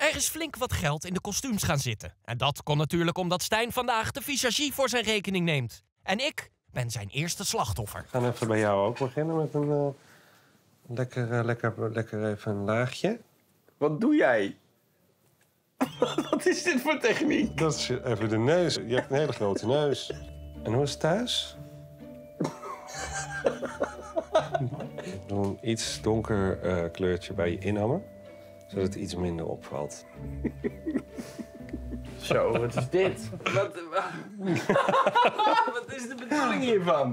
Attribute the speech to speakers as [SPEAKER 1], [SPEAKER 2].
[SPEAKER 1] Er is flink wat geld in de kostuums gaan zitten. En dat kon natuurlijk omdat Stijn vandaag de visagie voor zijn rekening neemt. En ik ben zijn eerste slachtoffer.
[SPEAKER 2] We gaan even bij jou ook beginnen met een lekker even een laagje.
[SPEAKER 3] Wat doe jij? Wat is dit voor techniek?
[SPEAKER 2] Dat is even de neus. Je hebt een hele grote neus. En hoe is het thuis? Doe een iets donker kleurtje bij je inhammen, zodat het iets minder opvalt.
[SPEAKER 3] Zo, wat is dit? Wat is de bedoeling hiervan?